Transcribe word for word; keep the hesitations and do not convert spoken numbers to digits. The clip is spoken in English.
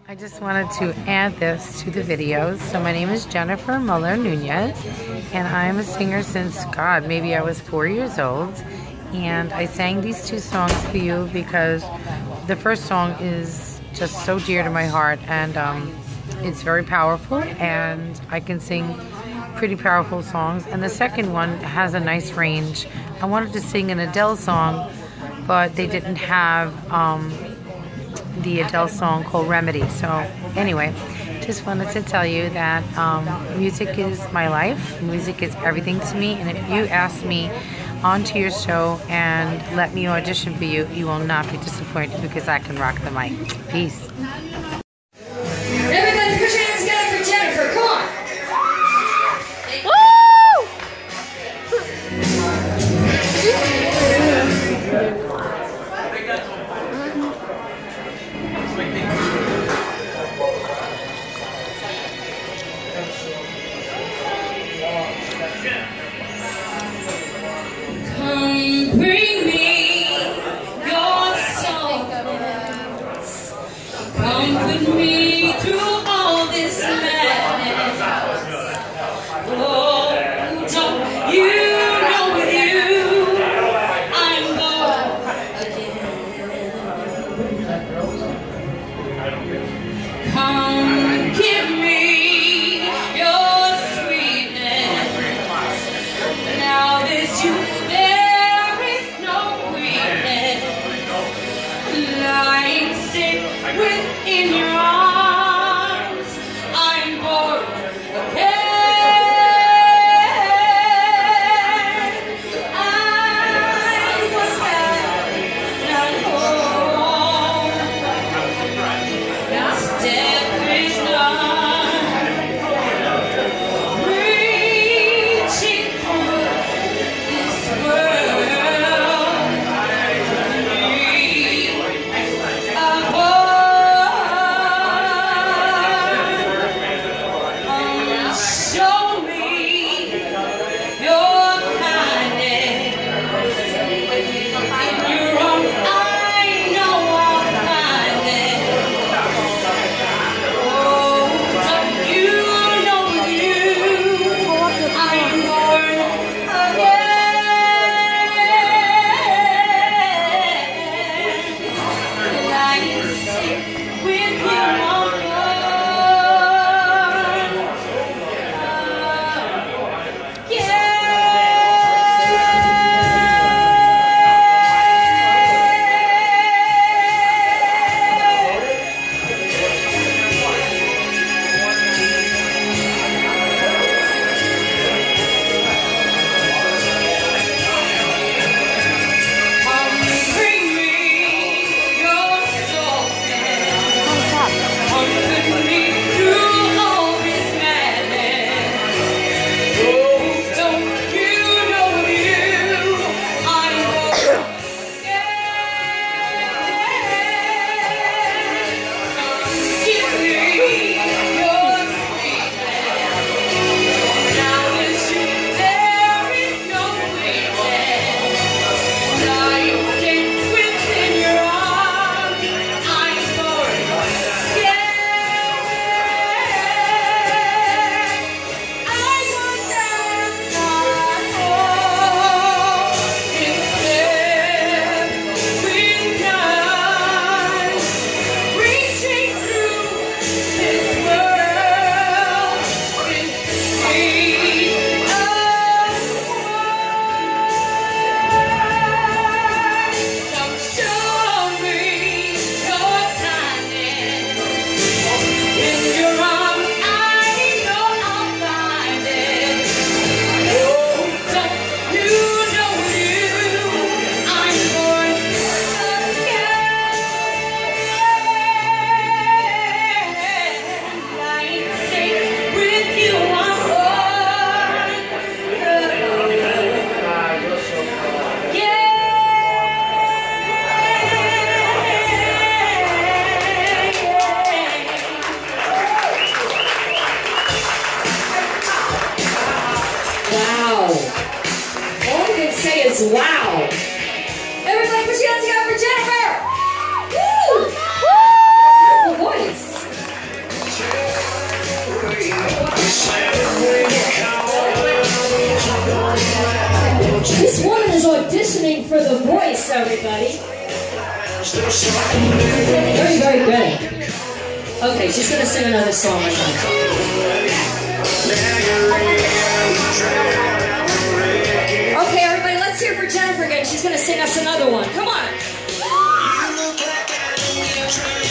I just wanted to add this to the videos. So my name is Jennifer Muller Nunez, and I'm a singer since, God, maybe I was four years old. And I sang these two songs for you because the first song is just so dear to my heart, and um, it's very powerful, and I can sing pretty powerful songs. And the second one has a nice range. I wanted to sing an Adele song, but they didn't have um, the Adele song called Remedy. So anyway, just wanted to tell you that um, music is my life. Music is everything to me. And if you ask me onto your show and let me audition for you, you will not be disappointed because I can rock the mic. Peace. Everybody put your hands together for Jennifer. Come on. Come bring me your song. Come with me through all this madness. Oh, don't you know with you I'm born again. Come give me your sweetness. Now this you there is no weakness. Lying sick within your arms, I'm born again. I was sad, not home. Now step is done, reaching through this world. Show me your kindness. In your arms, I know I'll find it. Oh, don't you know with you I'm born again. Lying sick with you on board. Okay, she's gonna sing another song right now. Okay, everybody, let's hear for Jennifer again. She's gonna sing us another one. Come on.